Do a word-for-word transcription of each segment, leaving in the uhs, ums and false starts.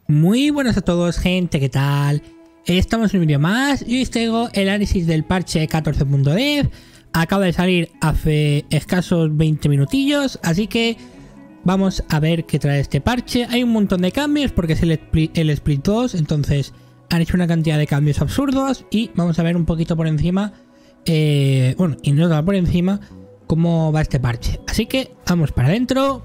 Muy buenas a todos, gente, ¿qué tal? Estamos en un vídeo más y os traigo el análisis del parche catorce punto diez. Acaba de salir hace escasos veinte minutillos, así que vamos a ver qué trae este parche. Hay un montón de cambios porque es el split, el split dos, entonces han hecho una cantidad de cambios absurdos y vamos a ver un poquito por encima, eh, bueno, y no por encima, cómo va este parche. Así que vamos para adentro.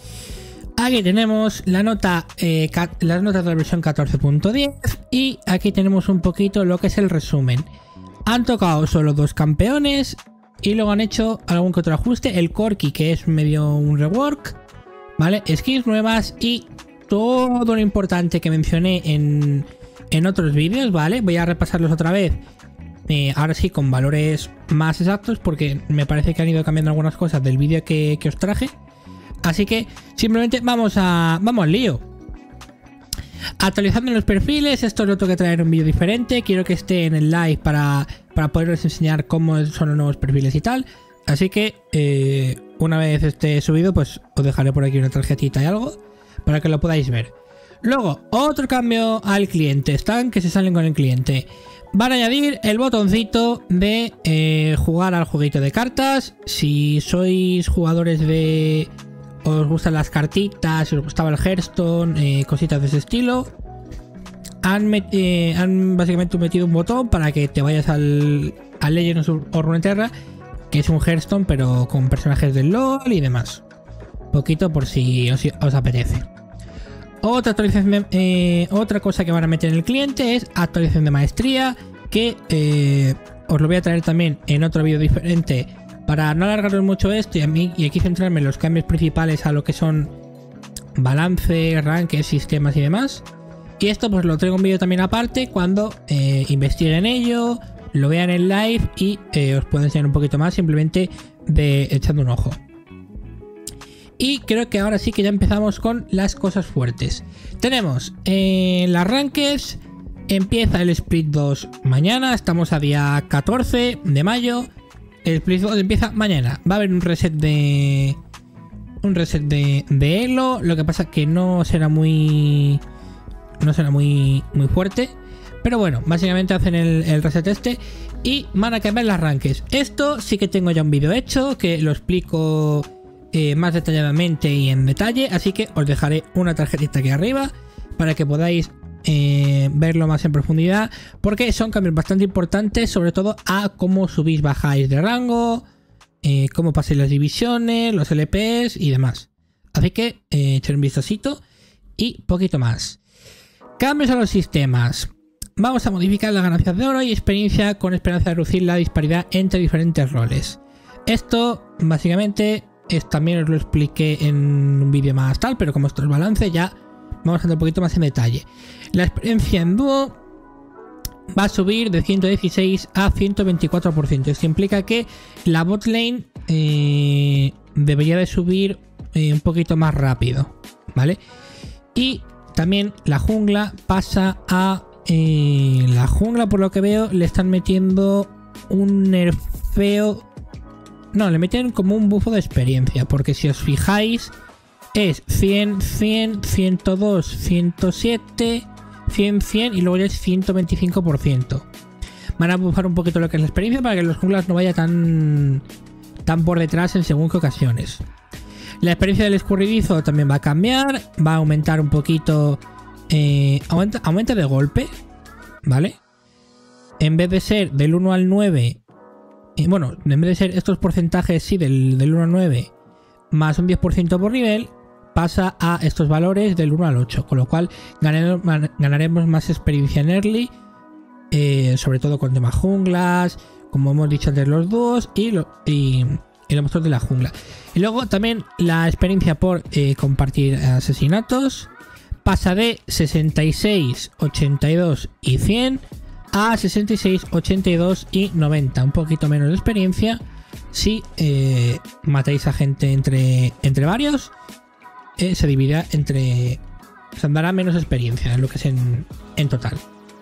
Aquí tenemos la nota, eh, las notas de la versión catorce punto diez y aquí tenemos un poquito lo que es el resumen. Han tocado solo dos campeones y luego han hecho algún que otro ajuste. El Corki, que es medio un rework, ¿vale? Skins nuevas y todo lo importante que mencioné en, en otros vídeos, ¿vale? Voy a repasarlos otra vez. Eh, ahora sí, con valores más exactos, porque me parece que han ido cambiando algunas cosas del vídeo que, que os traje. Así que simplemente vamos a vamos al lío. Actualizando los perfiles, esto lo tengo que traer en un vídeo diferente. Quiero que esté en el live para, para poderos enseñar cómo son los nuevos perfiles y tal. Así que eh, una vez esté subido, pues os dejaré por aquí una tarjetita y algo para que lo podáis ver. Luego, otro cambio al cliente. Están que se salen con el cliente. Van a añadir el botoncito de eh, jugar al jueguito de cartas. Si sois jugadores de... os gustan las cartitas, si os gustaba el Hearthstone, eh, cositas de ese estilo, han, eh, han básicamente metido un botón para que te vayas al, al Legends of Runeterra, que es un Hearthstone pero con personajes del LoL y demás. Poquito por si os, os apetece. Otra actualización, eh, otra cosa que van a meter en el cliente es actualización de maestría, que eh, os lo voy a traer también en otro vídeo diferente. Para no alargaros mucho esto y, a mí, y aquí centrarme en los cambios principales a lo que son balance, ranques, sistemas y demás. Y esto pues lo traigo un vídeo también aparte cuando eh, investigue en ello, lo vean en live y eh, os puedo enseñar un poquito más simplemente de echando un ojo. Y creo que ahora sí que ya empezamos con las cosas fuertes. Tenemos eh, las ranques, empieza el Split dos mañana, estamos a día catorce de mayo. El Split dos empieza mañana. Va a haber un reset de... Un reset de, de Elo. Lo que pasa es que no será muy... No será muy, muy fuerte. Pero bueno, básicamente hacen el, el reset este. Y van a cambiar las ranques. Esto sí que tengo ya un vídeo hecho. Que lo explico eh, más detalladamente y en detalle. Así que os dejaré una tarjetita aquí arriba. Para que podáis... Eh, verlo más en profundidad, porque son cambios bastante importantes, sobre todo a cómo subís, bajáis de rango, eh, cómo pasáis las divisiones, los L Ps y demás. Así que eh, echar un vistacito y poquito más. Cambios a los sistemas. Vamos a modificar las ganancias de oro y experiencia con esperanza de reducir la disparidad entre diferentes roles. Esto básicamente es, también os lo expliqué en un vídeo más tal, pero como esto es balance ya vamos a entrar un poquito más en detalle. La experiencia en dúo va a subir de ciento dieciséis a ciento veinticuatro por ciento. Esto implica que la botlane eh, debería de subir eh, un poquito más rápido, ¿vale? Y también la jungla pasa a... Eh, la jungla, por lo que veo, le están metiendo un nerfeo... No, le meten como un bufo de experiencia, porque si os fijáis... Es cien, cien, ciento dos, ciento siete, cien, cien y luego ya es ciento veinticinco por ciento. Van a bufar un poquito lo que es la experiencia para que los junglas no vaya tan, tan por detrás en según qué ocasiones. La experiencia del escurridizo también va a cambiar, va a aumentar un poquito, eh, aumenta, aumenta de golpe, ¿vale? En vez de ser del uno al nueve, eh, bueno, en vez de ser estos porcentajes, sí, del, del uno al nueve, más un diez por ciento por nivel, pasa a estos valores del uno al ocho, con lo cual ganaremos, ganaremos más experiencia en early, eh, sobre todo con temas junglas, como hemos dicho antes, los dúos y, lo, y, y los monstruos de la jungla. Y luego también la experiencia por eh, compartir asesinatos pasa de sesenta y seis, ochenta y dos y cien a sesenta y seis, ochenta y dos y noventa, un poquito menos de experiencia si eh, matáis a gente entre, entre varios. Eh, se dividirá entre... Se dará menos experiencia en lo que es en, en total.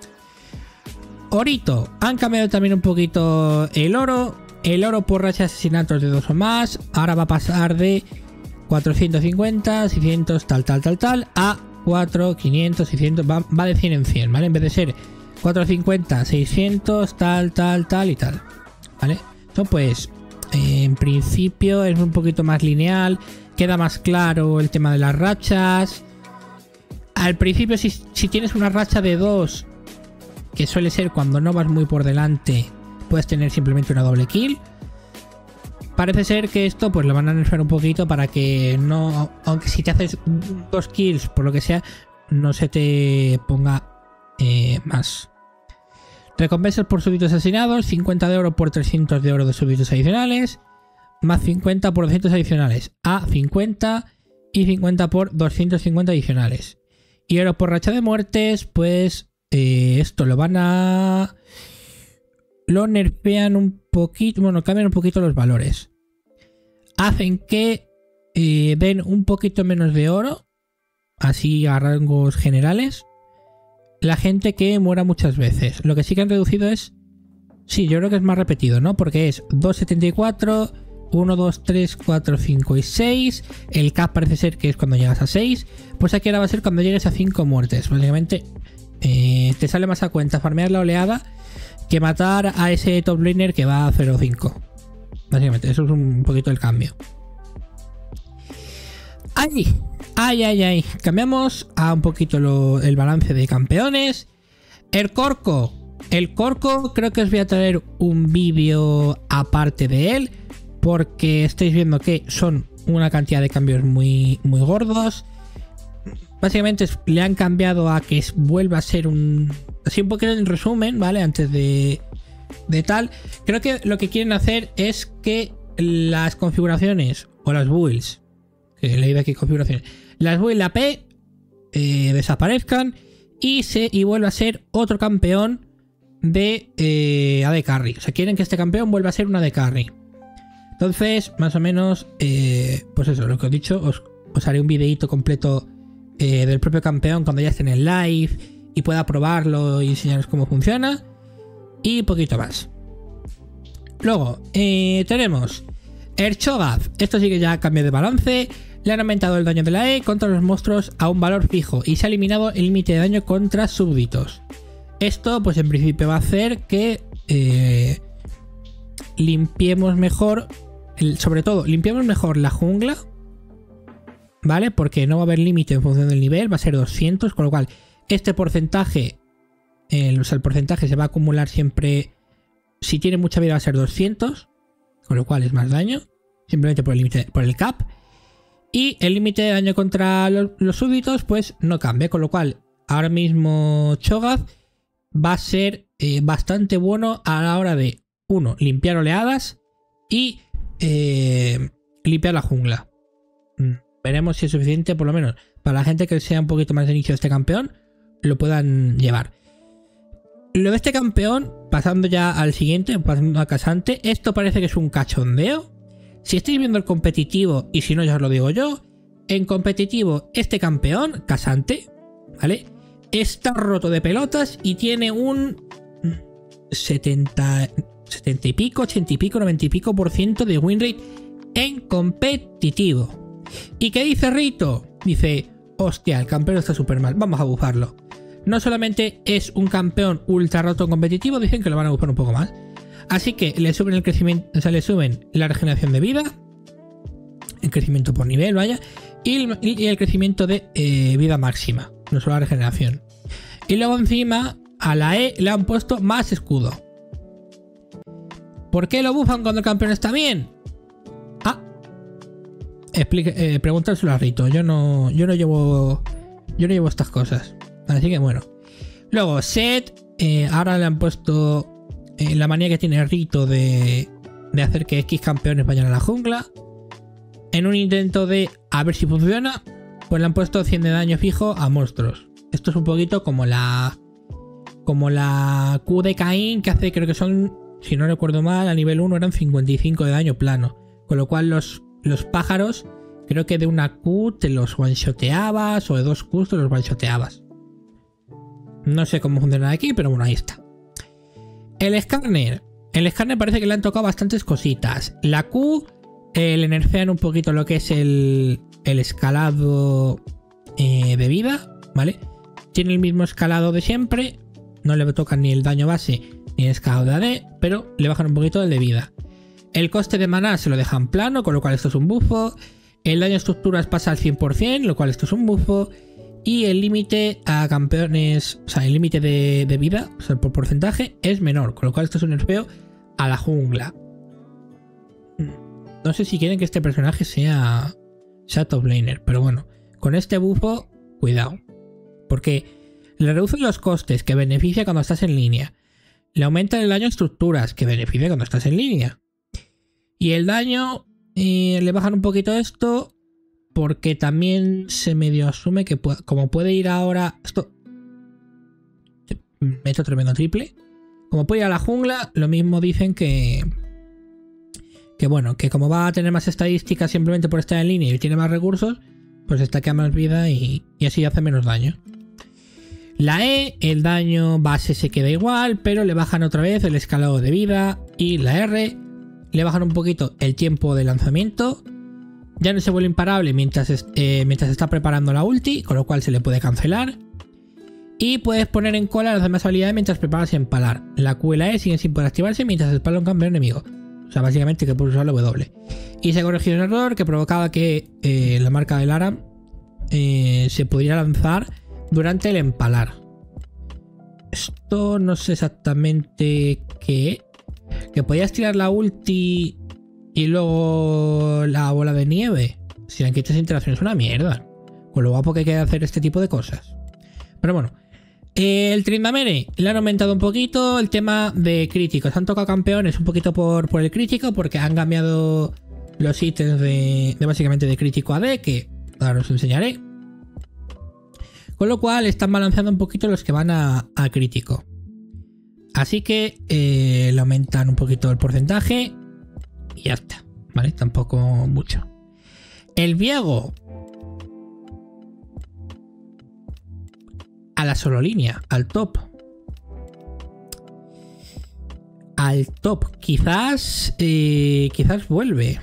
Orito. Han cambiado también un poquito el oro. El oro por racha de asesinatos de dos o más. Ahora va a pasar de cuatrocientos cincuenta, seiscientos, tal, tal, tal, tal, a cuatro, quinientos, seiscientos, va, va de cien en cien, ¿vale? En vez de ser cuatrocientos cincuenta, seiscientos, tal, tal, tal y tal, ¿vale? Esto pues, eh, en principio es un poquito más lineal, queda más claro el tema de las rachas. Al principio, si, si tienes una racha de dos, que suele ser cuando no vas muy por delante, puedes tener simplemente una doble kill. Parece ser que esto pues lo van a nerfear un poquito para que no, aunque si te haces dos kills por lo que sea, no se te ponga eh, más. Recompensas por súbditos asesinados, cincuenta de oro por trescientos de oro de súbditos adicionales, más cincuenta por doscientos adicionales a cincuenta y cincuenta por doscientos cincuenta adicionales. Y oro por racha de muertes, pues eh, esto lo van a... Lo nerfean un poquito, bueno, cambian un poquito los valores. Hacen que eh, den un poquito menos de oro, así a rangos generales, la gente que muera muchas veces. Lo que sí que han reducido es... Sí, yo creo que es más repetido, ¿no? Porque es dos setenta y cuatro, uno, dos, tres, cuatro, cinco y seis. El cap parece ser que es cuando llegas a seis. Pues aquí ahora va a ser cuando llegues a cinco muertes. Básicamente eh, te sale más a cuenta farmear la oleada que matar a ese top laner que va a cero cinco. Básicamente, eso es un poquito el cambio. ¡Ay! ¡Ay, ay, ay! Cambiamos a un poquito lo, el balance de campeones. El Corco. El Corco creo que os voy a traer un vídeo aparte de él, porque estáis viendo que son una cantidad de cambios muy, muy gordos. Básicamente le han cambiado a que vuelva a ser un... Así un poquito en resumen, ¿vale? Antes de, de tal. Creo que lo que quieren hacer es que las configuraciones o las builds, que he leído aquí configuraciones, las builds A P eh, desaparezcan y, se, y vuelva a ser otro campeón de eh, A D Carry. O sea, quieren que este campeón vuelva a ser un A D Carry. Entonces, más o menos, eh, pues eso, lo que os he dicho, os, os haré un videito completo eh, del propio campeón cuando ya esté en el live y pueda probarlo y enseñaros cómo funciona. Y poquito más. Luego, eh, tenemos el Cho'Gath. Esto sí que ya cambia de balance. Le han aumentado el daño de la E contra los monstruos a un valor fijo y se ha eliminado el límite de daño contra súbditos. Esto, pues en principio va a hacer que eh, limpiemos mejor, el, sobre todo, limpiemos mejor la jungla, ¿vale? Porque no va a haber límite en función del nivel, va a ser doscientos, con lo cual este porcentaje, eh, o sea, el porcentaje se va a acumular siempre, si tiene mucha vida va a ser doscientos, con lo cual es más daño, simplemente por el límite, por el cap. Y el límite de daño contra los, los súbditos, pues no cambia, con lo cual ahora mismo Cho'Gath va a ser eh, bastante bueno a la hora de, uno, limpiar oleadas y eh, limpiar la jungla. Veremos si es suficiente, por lo menos para la gente que sea un poquito más de inicio de este campeón, lo puedan llevar. Lo de este campeón, pasando ya al siguiente, pasando a K'Sante, esto parece que es un cachondeo. Si estáis viendo el competitivo, y si no ya os lo digo yo, en competitivo este campeón, K'Sante, ¿vale? Está roto de pelotas y tiene un setenta, setenta y pico, ochenta y pico, noventa y pico por ciento de win rate en competitivo. ¿Y qué dice Rito? Dice, hostia, el campeón está súper mal, vamos a bufarlo. No solamente es un campeón ultra roto en competitivo, dicen que lo van a bufar un poco más. Así que le suben el crecimiento, o sea, le suben la regeneración de vida, el crecimiento por nivel, vaya, y el, y el crecimiento de eh, vida máxima, no solo la regeneración. Y luego encima a la E le han puesto más escudo. ¿Por qué lo bufan cuando el campeón está bien? Ah, explique, eh, preguntárselo a Rito. Yo no, yo no llevo, yo no llevo estas cosas. Así que bueno. Luego Set, eh, ahora le han puesto eh, la manía que tiene Rito de, de hacer que X campeones vayan a la jungla. En un intento de a ver si funciona, pues le han puesto cien de daño fijo a monstruos. Esto es un poquito como la como la Q de Caín, que hace, creo que son, si no recuerdo mal, a nivel uno eran cincuenta y cinco de daño plano. Con lo cual los, los pájaros, creo que de una Q te los one-shoteabas o de dos Qs te los one-shoteabas. No sé cómo funciona aquí, pero bueno, ahí está. El Skarner. El Skarner parece que le han tocado bastantes cositas. La Q eh, le nerfean un poquito lo que es el, el escalado eh, de vida, ¿vale? Tiene el mismo escalado de siempre, no le tocan ni el daño base ni el escalado de A D, pero le bajan un poquito el de vida. El coste de maná se lo dejan plano, con lo cual esto es un bufo. El daño a estructuras pasa al cien por cien, lo cual esto es un bufo. Y el límite a campeones, o sea, el límite de, de vida, o sea, por porcentaje, es menor, con lo cual esto es un nerfeo a la jungla. No sé si quieren que este personaje sea, sea top laner, pero bueno, con este bufo, cuidado. Porque le reduce los costes, que beneficia cuando estás en línea. Le aumenta el daño a estructuras, que beneficia cuando estás en línea. Y el daño, eh, le bajan un poquito esto, porque también se medio asume que puede, como puede ir ahora... Esto... Me he hecho tremendo triple. Como puede ir a la jungla, lo mismo dicen que... Que bueno, que como va a tener más estadísticas simplemente por estar en línea y tiene más recursos, pues estaquea más vida y, y así hace menos daño. La E, el daño base se queda igual, pero le bajan otra vez el escalado de vida. Y la R, le bajan un poquito el tiempo de lanzamiento. Ya no se vuelve imparable mientras, eh, mientras está preparando la ulti, con lo cual se le puede cancelar. Y puedes poner en cola las demás habilidades mientras preparas empalar. La Q y la E siguen sin poder activarse mientras espala un campeón enemigo. O sea, básicamente que puedes usar la W. Y se ha corregido un error que provocaba que eh, la marca del Aram eh, se pudiera lanzar durante el empalar. Esto no sé exactamente qué. Que podías tirar la ulti y luego la bola de nieve. Si le quitas interacción es una mierda. Con lo guapo que hay que hacer este tipo de cosas. Pero bueno. El Tryndamere le han aumentado un poquito el tema de críticos. Han tocado campeones un poquito por, por el crítico, porque han cambiado los ítems de, de básicamente de crítico a D, que ahora os enseñaré. Con lo cual están balanceando un poquito los que van a, a crítico. Así que eh, le aumentan un poquito el porcentaje y ya está, ¿vale? Tampoco mucho. El Viego a la solo línea, al top. Al top. Quizás, eh, quizás vuelve.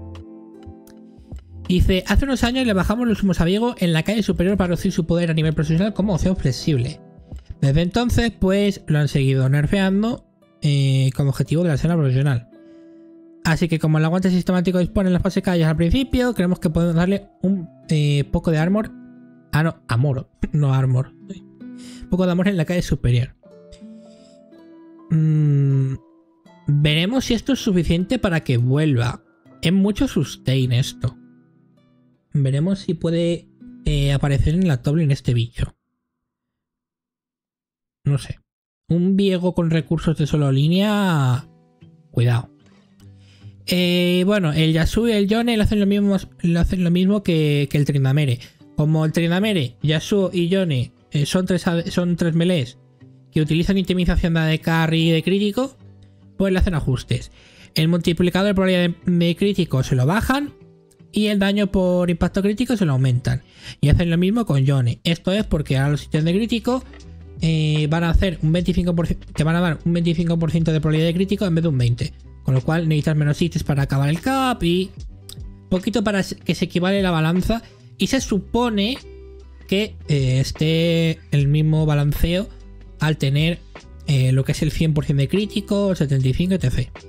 Dice, hace unos años le bajamos los humos a Viego en la calle superior para reducir su poder a nivel profesional como opción flexible. Desde entonces, pues, lo han seguido nerfeando eh, como objetivo de la escena profesional. Así que como el aguante sistemático dispone en las fases calles al principio, creemos que podemos darle un eh, poco de armor. Ah, no, amor, no armor. Un poco de amor en la calle superior. Mm, veremos si esto es suficiente para que vuelva. Es mucho sustain esto. Veremos si puede eh, aparecer en la top lane este bicho. No sé. Un Viego con recursos de solo línea... Cuidado. Eh, bueno, el Yasuo y el Yone le hacen lo mismo, le hacen lo mismo que, que el Tryndamere. Como el Tryndamere, Yasuo y Yone eh, son, tres, son tres melees que utilizan intimización de A D carry y de crítico, pues le hacen ajustes. El multiplicador de probabilidad de, de crítico se lo bajan y el daño por impacto crítico se lo aumentan. Y hacen lo mismo con Yone. Esto es porque ahora los ítems de crítico eh, van a hacer un veinticinco por ciento, te van a dar un veinticinco por ciento de probabilidad de crítico en vez de un veinte por ciento. Con lo cual necesitas menos ítems para acabar el cap y poquito para que se equivale la balanza. Y se supone que eh, esté el mismo balanceo al tener eh, lo que es el cien por ciento de crítico, el setenta y cinco por ciento, etcétera.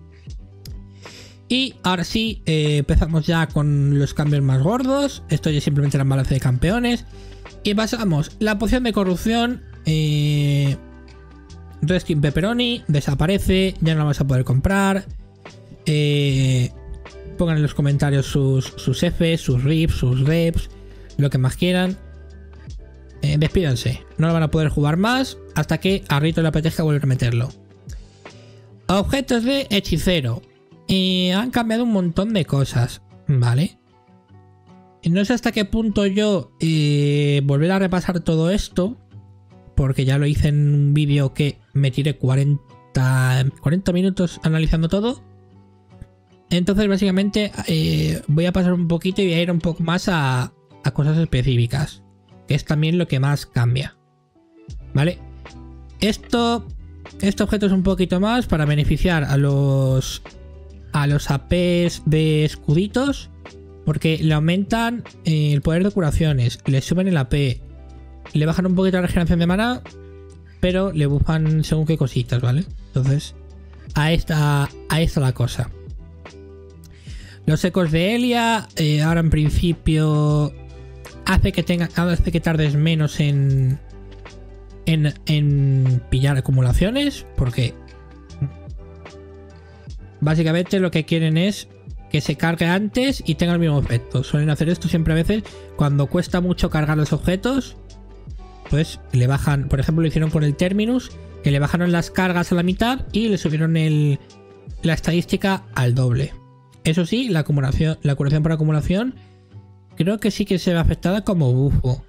Y ahora sí, eh, empezamos ya con los cambios más gordos. Esto ya simplemente era un balance de campeones. Y pasamos la poción de corrupción. Eh, Resting Pepperoni desaparece, ya no la vas a poder comprar. Eh, pongan en los comentarios sus, sus Fs, sus rips, sus reps, lo que más quieran. Eh, despídanse, no lo van a poder jugar más hasta que a Rito le apetezca volver a meterlo. Objetos de hechicero. Eh, han cambiado un montón de cosas, ¿vale? No sé hasta qué punto yo eh, volver a repasar todo esto, porque ya lo hice en un vídeo que me tiré cuarenta, cuarenta minutos analizando todo. Entonces básicamente eh, voy a pasar un poquito y voy a ir un poco más a, a cosas específicas, que es también lo que más cambia, ¿vale? Esto, este objeto es un poquito más para beneficiar a los, a los A Ps de escuditos, Porque le aumentan eh, el poder de curaciones, le suben el A P, le bajan un poquito la regeneración de maná, pero le bufan según qué cositas, ¿vale? Entonces, ahí está, ahí está la cosa. Los ecos de Elia, eh, ahora en principio hace que tenga, hace que tardes menos en, en, en pillar acumulaciones, porque básicamente lo que quieren es que se cargue antes y tenga el mismo efecto. Suelen hacer esto siempre a veces cuando cuesta mucho cargar los objetos, pues le bajan, por ejemplo lo hicieron con el Terminus, que le bajaron las cargas a la mitad y le subieron el, la estadística al doble. Eso sí, la acumulación, la curación por acumulación creo que sí que se ve afectada como bufo.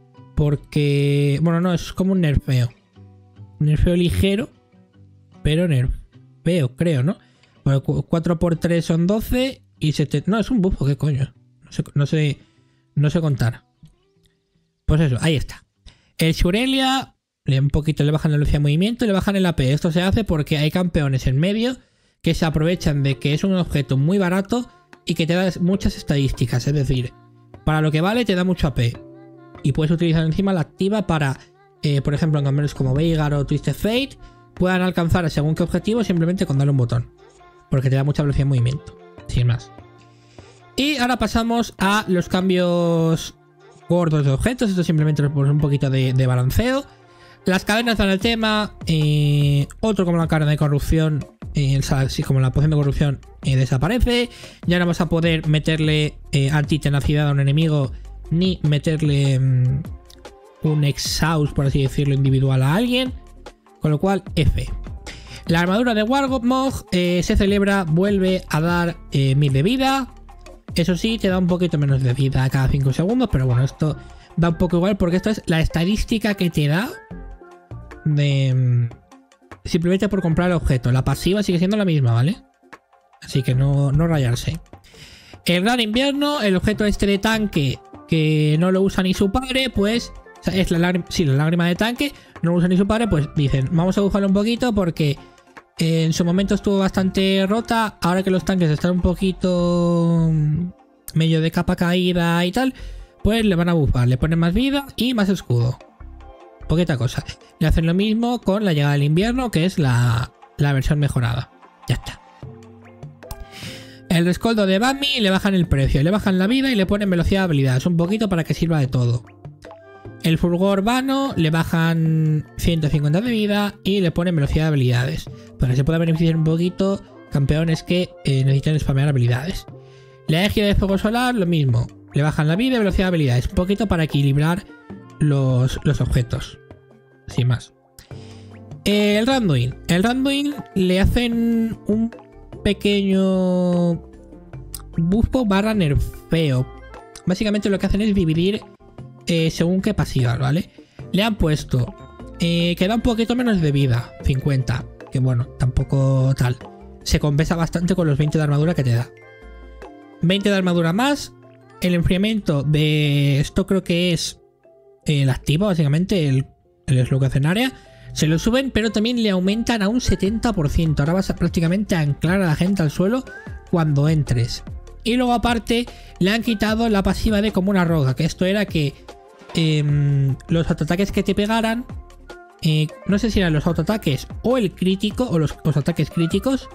Porque, bueno, no, es como un nerfeo. Un nerfeo ligero, pero nerfeo, creo, ¿no? Bueno, cuatro por tres son doce y setenta... No, es un bufo, ¿qué coño? No sé, no sé, no sé contar. Pues eso, ahí está. El Shurelia, un poquito le bajan la velocidad de movimiento y le bajan el A P. Esto se hace porque hay campeones en medio que se aprovechan de que es un objeto muy barato y que te da muchas estadísticas. Es decir, para lo que vale te da mucho A P. Y puedes utilizar encima la activa para, eh, por ejemplo, en campeones como Veigar o Twisted Fate, puedan alcanzar según qué objetivo simplemente con darle un botón. Porque te da mucha velocidad de movimiento. Sin más. Y ahora pasamos a los cambios gordos de objetos. Esto simplemente es un poquito de, de balanceo. Las cadenas dan el tema. Eh, otro como la cadena de corrupción. Eh, así como la poción de corrupción eh, desaparece. Ya no vas a poder meterle eh, antitenacidad a un enemigo. Ni meterle um, un exhaust, por así decirlo, individual a alguien. Con lo cual, F. La armadura de Wargomog eh, se celebra, vuelve a dar eh, mil de vida. Eso sí, te da un poquito menos de vida cada cinco segundos. Pero bueno, esto da un poco igual porque esto es la estadística que te da de... simplemente por comprar el objeto. La pasiva sigue siendo la misma, ¿vale? Así que no, no rayarse. El gran invierno, el objeto este de tanque que no lo usa ni su padre, pues... O sea, es la lágrima, sí, la lágrima de tanque, no lo usa ni su padre, pues dicen, vamos a buscarlo un poquito porque eh, en su momento estuvo bastante rota. Ahora que los tanques están un poquito medio de capa caída y tal, pues le van a bufar, le ponen más vida y más escudo. Poquita cosa. Le hacen lo mismo con la llegada del invierno, que es la, la versión mejorada. Ya está. El rescoldo de Bambi le bajan el precio, le bajan la vida y le ponen velocidad de habilidades, un poquito para que sirva de todo. El fulgor vano le bajan ciento cincuenta de vida y le ponen velocidad de habilidades, para que se pueda beneficiar un poquito campeones que eh, necesitan spamear habilidades. La égida de fuego solar, lo mismo, le bajan la vida y velocidad de habilidades, un poquito para equilibrar los, los objetos, sin más. El Randuin, el Randuin le hacen un pequeño bufo barra nerfeo. Básicamente lo que hacen es dividir eh, según qué pasivas, ¿vale? Le han puesto eh, que da un poquito menos de vida, cincuenta, que bueno, tampoco tal. Se compensa bastante con los veinte de armadura que te da. veinte de armadura más. El enfriamiento de esto creo que es el activo, básicamente, el, el slow que hace en área. Se lo suben, pero también le aumentan a un setenta por ciento. Ahora vas a prácticamente a anclar a la gente al suelo cuando entres. Y luego aparte le han quitado la pasiva de como una roga, que esto era que eh, los autoataques que te pegaran, eh, no sé si eran los autoataques o el crítico, o los, los ataques críticos,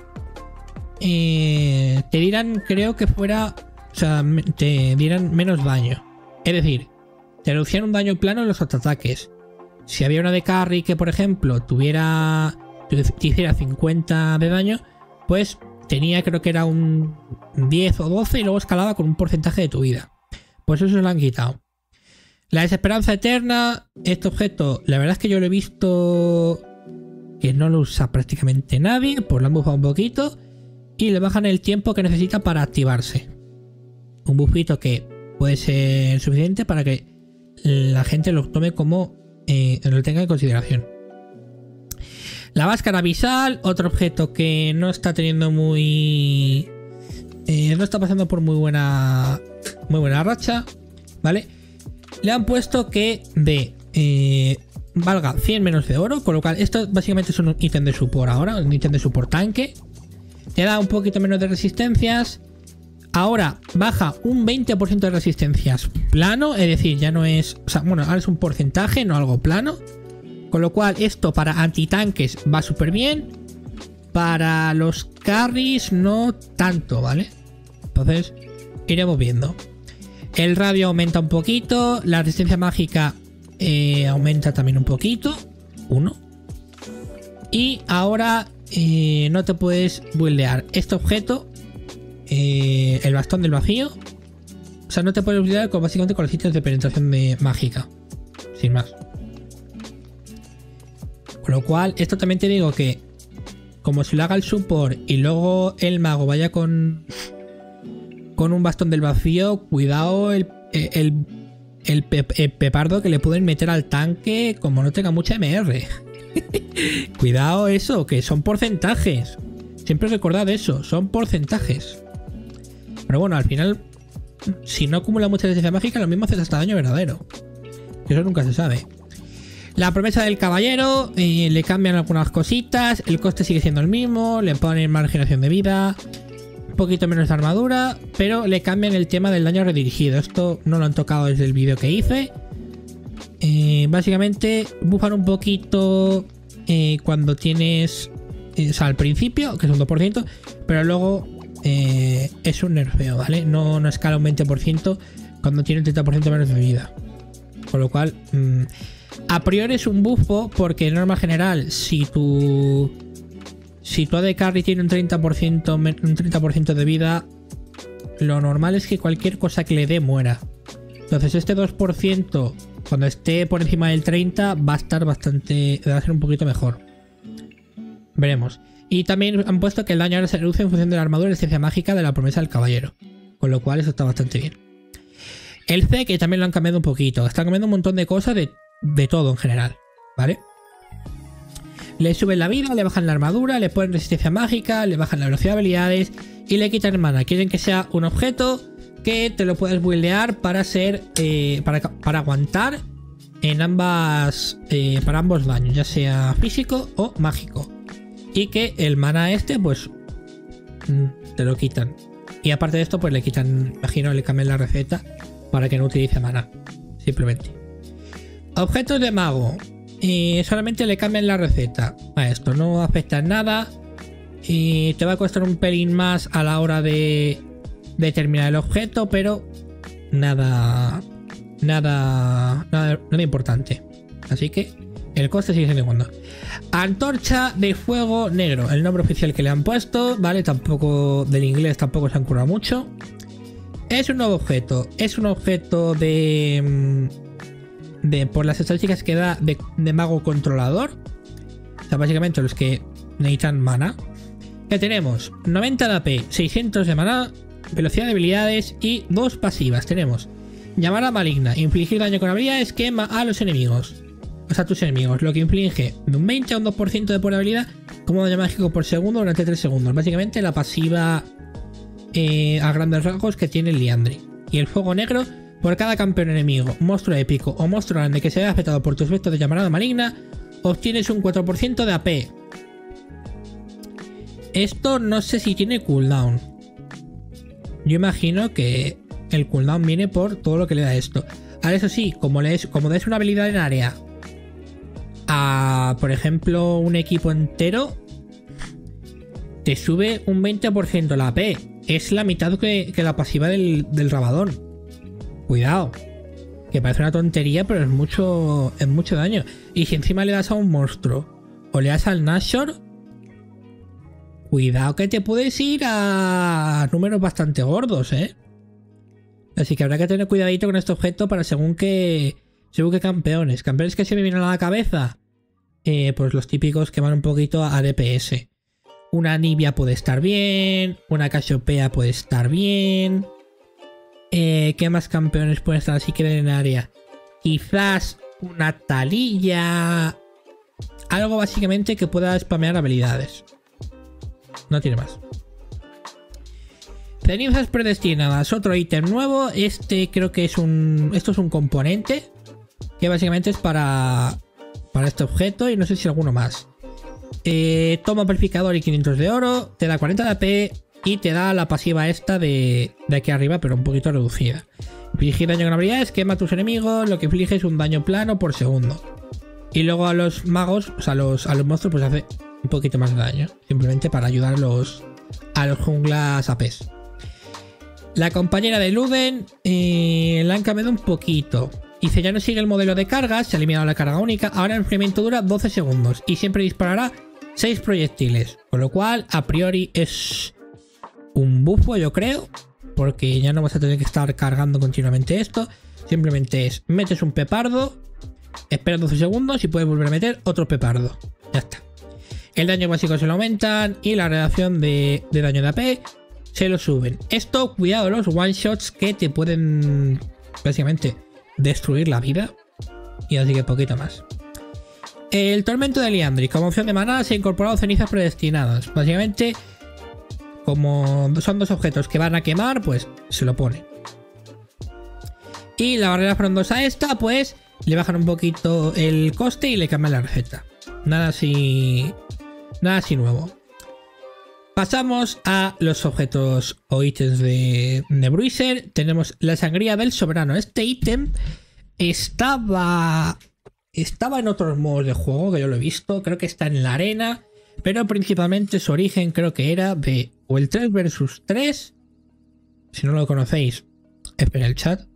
eh, te dieran, creo que fuera, o sea, te dieran menos daño. Es decir, te reducían un daño plano en los autoataques. Si había una de carry que, por ejemplo, tuviera, te hiciera cincuenta de daño, pues tenía, creo que era un diez o doce y luego escalaba con un porcentaje de tu vida. Pues eso se lo han quitado. La desesperanza eterna, este objeto, la verdad es que yo lo he visto que no lo usa prácticamente nadie, pues lo han bufado un poquito y le bajan el tiempo que necesita para activarse. Un bufito que puede ser suficiente para que la gente lo tome como eh, lo tenga en consideración. La máscara visal, otro objeto que no está teniendo muy... Eh, no está pasando por muy buena muy buena racha, ¿vale? Le han puesto que de eh, valga cien menos de oro, con lo cual esto básicamente es un ítem de support ahora, un ítem de support tanque. Te da un poquito menos de resistencias, Ahora baja un veinte por ciento de resistencias plano, es decir, ya no es... O sea, bueno, ahora es un porcentaje, no algo plano. Con lo cual esto para antitanques va súper bien. Para los carries no tanto, ¿vale? Entonces iremos viendo. El radio aumenta un poquito. La resistencia mágica eh, aumenta también un poquito. Uno. Y ahora eh, no te puedes buildear este objeto. Eh, el bastón del vacío. O sea, no te puedes buildear con, básicamente con los sitios de penetración de mágica. Sin más. Con lo cual, esto también te digo que como si lo haga el support y luego el mago vaya con con un bastón del vacío, cuidado el, el, el, pe, el pepardo que le pueden meter al tanque como no tenga mucha M R. Cuidado eso, que son porcentajes. Siempre recordad eso, son porcentajes. Pero bueno, al final, si no acumula mucha resistencia mágica, lo mismo haces hasta daño verdadero. Eso nunca se sabe. La promesa del caballero, eh, le cambian algunas cositas, el coste sigue siendo el mismo, le ponen más regeneración de vida, un poquito menos de armadura, pero le cambian el tema del daño redirigido. Esto no lo han tocado desde el vídeo que hice. Eh, básicamente bufan un poquito eh, cuando tienes, eh, o sea, al principio, que es un dos por ciento, pero luego eh, es un nerfeo, ¿vale? No, no escala un veinte por ciento cuando tiene un treinta por ciento menos de vida. Con lo cual... Mmm, a priori es un bufo porque en norma general si tu si tu A D Carry tiene un treinta por ciento, un treinta por ciento de vida, lo normal es que cualquier cosa que le dé muera. Entonces este dos por ciento cuando esté por encima del treinta va a estar bastante, va a ser un poquito mejor. Veremos. Y también han puesto que el daño ahora se reduce en función de la armadura y la esencia mágica de la promesa del caballero. Con lo cual eso está bastante bien. El C, que también lo han cambiado un poquito. Están cambiando un montón de cosas de de todo en general, ¿vale? Le suben la vida, le bajan la armadura, le ponen resistencia mágica, le bajan la velocidad de habilidades y le quitan mana. Quieren que sea un objeto que te lo puedes buildear para ser eh, para, para aguantar en ambas eh, para ambos daños, ya sea físico o mágico, y que el mana este pues te lo quitan. Y aparte de esto pues le quitan, imagino, le cambian la receta para que no utilice mana, simplemente. Objetos de mago. Y solamente le cambian la receta. A esto no afecta en nada. Y te va a costar un pelín más a la hora de, de terminar el objeto. Pero nada, nada, nada, nada importante. Así que el coste sigue siendo igual. Antorcha de fuego negro. El nombre oficial que le han puesto. Vale, tampoco del inglés tampoco se han curado mucho. Es un nuevo objeto. Es un objeto de... De, por las estadísticas que da de, de mago controlador. O sea, básicamente los que necesitan mana. Que tenemos noventa de A P, seiscientos de mana, velocidad de habilidades y dos pasivas. Tenemos llamada maligna, infligir daño con habilidades, quema a los enemigos. O sea, a tus enemigos. Lo que inflige de un veinte a un dos por ciento de por habilidad como daño mágico por segundo durante tres segundos. Básicamente la pasiva eh, a grandes rasgos que tiene el Liandry. Y el fuego negro. Por cada campeón enemigo, monstruo épico o monstruo grande que se vea afectado por tu efecto de llamarada maligna, obtienes un cuatro por ciento de A P. Esto no sé si tiene cooldown. Yo imagino que el cooldown viene por todo lo que le da esto. Ahora eso sí, como le es, como des una habilidad en área a, por ejemplo, un equipo entero, te sube un veinte por ciento la A P. Es la mitad que, que la pasiva del, del Rabadón. Cuidado, que parece una tontería, pero es mucho, es mucho daño. Y si encima le das a un monstruo o le das al Nashor, cuidado que te puedes ir a números bastante gordos, ¿eh? Así que habrá que tener cuidadito con este objeto para según qué, según qué campeones. Campeones que se me vienen a la cabeza, eh, pues los típicos que van un poquito a D P S. Una Nibia puede estar bien, una Casiopea puede estar bien. Eh, ¿Qué más campeones pueden estar así que en área? Quizás una Taliyah. Algo básicamente que pueda spamear habilidades. No tiene más. Cenizas predestinadas. Otro ítem nuevo. Este creo que es un... Esto es un componente. Que básicamente es para... Para este objeto. Y no sé si alguno más. Eh, toma amplificador y quinientos de oro. Te da cuarenta de A P. y te da la pasiva esta de, de aquí arriba, pero un poquito reducida. Infligir daño con habilidades, quema a tus enemigos, lo que inflige es un daño plano por segundo. Y luego a los magos, o sea, a los, a los monstruos, pues hace un poquito más de daño. Simplemente para ayudar a los, a los junglas A Ps. La compañera de Luden eh, la han cambiado un poquito. Dice, ya no sigue el modelo de cargas, se ha eliminado la carga única. Ahora el enfriamiento dura doce segundos y siempre disparará seis proyectiles. Con lo cual, a priori es un bufo, yo creo. Porque ya no vas a tener que estar cargando continuamente esto. Simplemente es, metes un pepardo, esperas doce segundos y puedes volver a meter otro pepardo. Ya está. El daño básico se lo aumentan y la reacción de, de daño de A P se lo suben. Esto, cuidado, los one shots que te pueden básicamente destruir la vida. Y así que poquito más. El tormento de Liandry. Como opción de maná se ha incorporado cenizas predestinadas. Básicamente, como son dos objetos que van a quemar, pues se lo pone. Y la barrera frondosa esta, pues le bajan un poquito el coste y le cambian la receta. Nada así, nada así nuevo. Pasamos a los objetos o ítems de, de Bruiser. Tenemos la sangría del soberano. Este ítem estaba, estaba en otros modos de juego que yo lo he visto. Creo que está en la arena. Pero principalmente su origen creo que era de o el tres versus tres. Si no lo conocéis, espera el chat.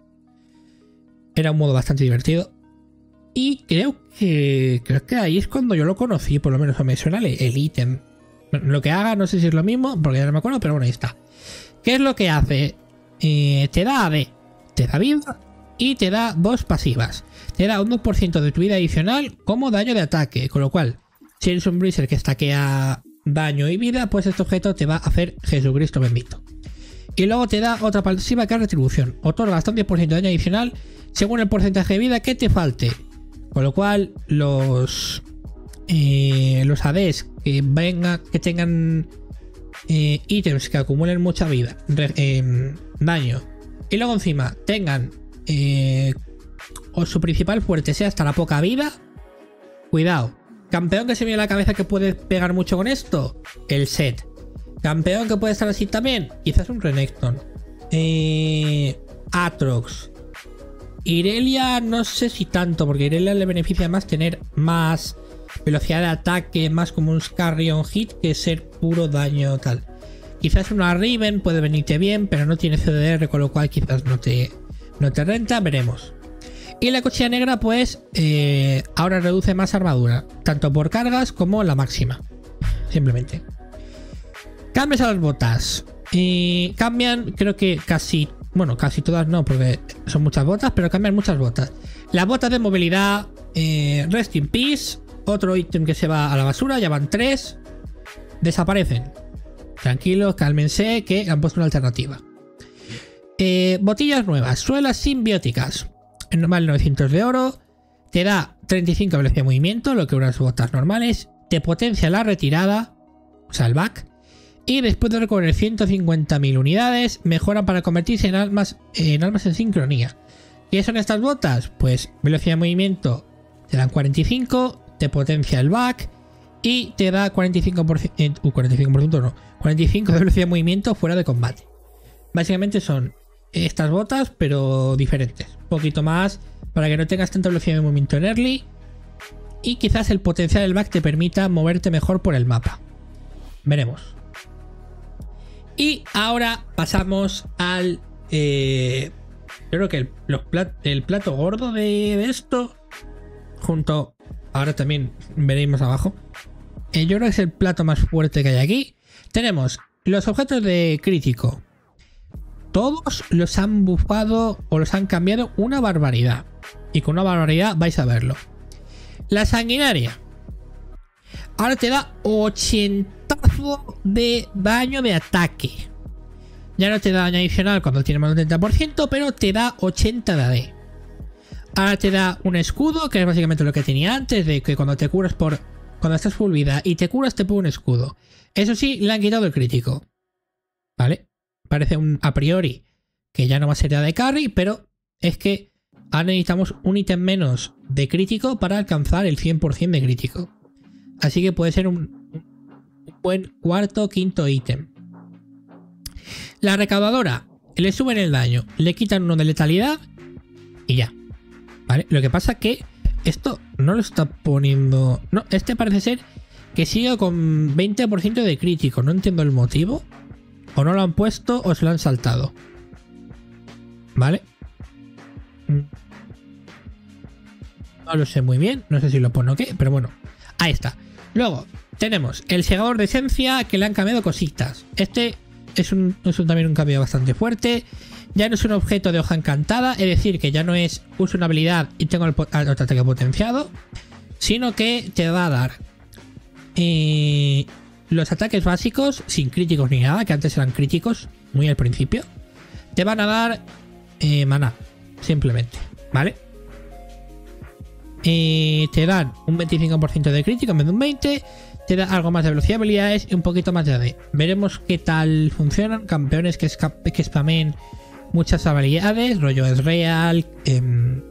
Era un modo bastante divertido. Y creo que creo que ahí es cuando yo lo conocí, por lo menos me suena el ítem. Lo que haga no sé si es lo mismo, porque ya no me acuerdo, pero bueno, ahí está. ¿Qué es lo que hace? Eh, te da A D, te da vida y te da dos pasivas. Te da un dos por ciento de tu vida adicional como daño de ataque, con lo cual, si eres un Bruiser que estaquea daño y vida, pues este objeto te va a hacer Jesucristo bendito. Y luego te da otra pasiva que es retribución. Otorga hasta un diez por ciento de daño adicional según el porcentaje de vida que te falte. Con lo cual, los... Eh, los A Ds que venga, que tengan eh, ítems que acumulen mucha vida, re, eh, daño, y luego encima tengan eh, o su principal fuerte sea hasta la poca vida, cuidado. Campeón que se me viene a la cabeza que puede pegar mucho con esto, el Set. Campeón que puede estar así también, quizás un Renekton. eh, Aatrox. Irelia no sé si tanto, porque a Irelia le beneficia más tener más velocidad de ataque, más como un Carrion Hit que ser puro daño tal. Quizás una Riven puede venirte bien, pero no tiene C D R, con lo cual quizás no te, no te renta, veremos. Y la cuchilla negra pues eh, ahora reduce más armadura, tanto por cargas como la máxima. Simplemente. Cambios a las botas. Y cambian, creo que casi, bueno, casi todas no, porque son muchas botas, pero cambian muchas botas. Las botas de movilidad, eh, Rest in Peace. Otro ítem que se va a la basura, ya van tres. Desaparecen. Tranquilos, cálmense, que han puesto una alternativa. Eh, botillas nuevas, suelas simbióticas. En normal novecientos de oro. Te da treinta y cinco de velocidad de movimiento, lo que unas botas normales. Te potencia la retirada, o sea el back. Y después de recoger ciento cincuenta mil unidades, mejoran para convertirse en armas, en armas en sincronía. ¿Qué son estas botas? Pues velocidad de movimiento te dan cuarenta y cinco. Te potencia el back y te da cuarenta y cinco por ciento, uh, cuarenta y cinco por ciento no, cuarenta y cinco de velocidad de movimiento fuera de combate. Básicamente son estas botas, pero diferentes. Un poquito más para que no tengas tanta velocidad de movimiento en early. Y quizás el potencial del back te permita moverte mejor por el mapa. Veremos. Y ahora pasamos al... Eh, yo creo que el, los plat, el plato gordo de, de esto, junto... Ahora también veréis más abajo. Eh, yo creo que es el plato más fuerte que hay aquí. Tenemos los objetos de crítico. Todos los han bufado o los han cambiado una barbaridad. Y con una barbaridad vais a verlo. La sanguinaria. Ahora te da ochentazo de daño de ataque. Ya no te da daño adicional cuando tiene más del treinta por ciento, pero te da ochenta de A D. Ahora te da un escudo, que es básicamente lo que tenía antes, de que cuando te curas por... Cuando estás full vida y te curas te pone un escudo. Eso sí, le han quitado el crítico. ¿Vale? Parece un a priori que ya no va a ser de carry, pero es que ahora necesitamos un ítem menos de crítico para alcanzar el cien por ciento de crítico. Así que puede ser un, un buen cuarto o quinto ítem. La recaudadora, le suben el daño, le quitan uno de letalidad y ya. ¿Vale? Lo que pasa que esto no lo está poniendo... No, este parece ser que sigue con veinte por ciento de crítico. No entiendo el motivo. O no lo han puesto o se lo han saltado. ¿Vale? No lo sé muy bien. No sé si lo pone o qué, pero bueno. Ahí está. Luego tenemos el segador de esencia, que le han cambiado cositas. Este es, un, es un, también un cambio bastante fuerte. Ya no es un objeto de hoja encantada, es decir, que ya no es uso una habilidad y tengo el, el otro ataque potenciado, sino que te va a dar eh, los ataques básicos sin críticos ni nada, que antes eran críticos muy al principio. Te van a dar eh, maná, simplemente, ¿vale? Eh, te dan un veinticinco por ciento de crítico en vez de un veinte por ciento. Te da algo más de velocidad de habilidades y un poquito más de A D. Veremos qué tal funcionan. Campeones que, que spamen muchas habilidades, rollo es real, eh,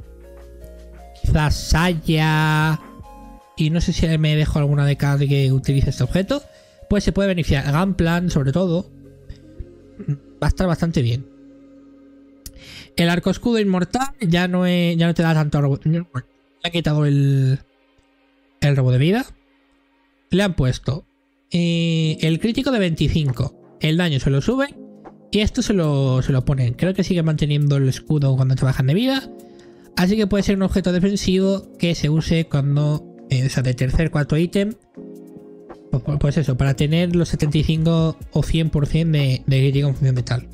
quizás Saya, y no sé si me dejo alguna de cada que utilice este objeto, pues se puede beneficiar. Gunplan, sobre todo, va a estar bastante bien. El arco escudo inmortal ya no, es, ya no te da tanto robo, le han quitado el, el robo de vida. Le han puesto eh, el crítico de veinticinco, el daño se lo sube y esto se lo, se lo ponen. Creo que sigue manteniendo el escudo cuando te bajan de vida, así que puede ser un objeto defensivo que se use cuando, eh, o sea, de tercer, cuarto ítem, pues, pues eso, para tener los setenta y cinco o cien por ciento de, de crítico en función de tal.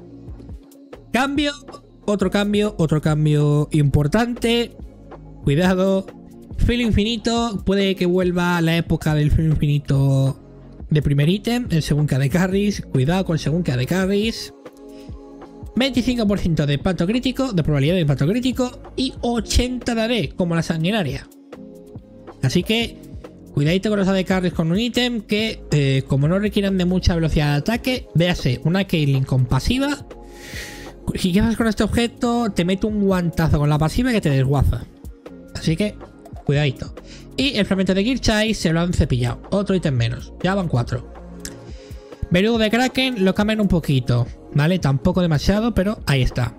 Cambio, otro cambio, otro cambio importante, cuidado. Filo infinito, puede que vuelva a la época del filo infinito de primer ítem, el según que de carries. Cuidado con el según que de carries. veinticinco por ciento de impacto crítico, de probabilidad de impacto crítico y ochenta de A D, como la sanguinaria. Así que cuidadito con los A D carries con un ítem que, eh, como no requieran de mucha velocidad de ataque, véase una Caitlyn con pasiva. Si llevas con este objeto, te mete un guantazo con la pasiva que te desguaza. Así que cuidadito. Y el fragmento de Kirchai se lo han cepillado. Otro ítem menos. Ya van cuatro. Verdugo de Kraken lo cambian un poquito. ¿Vale? Tampoco demasiado, pero ahí está.